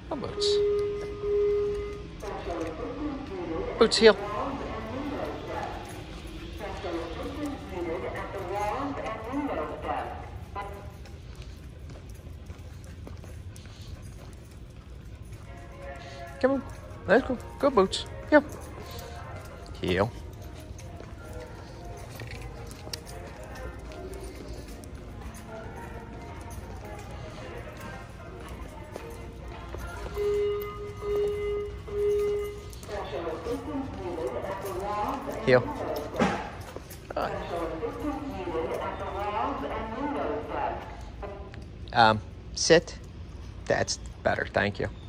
Oh, Boots. Boots, heel. Come on. Let's go. Go, Boots. Heel. Heel. Heel. Sit. That's better. Thank you.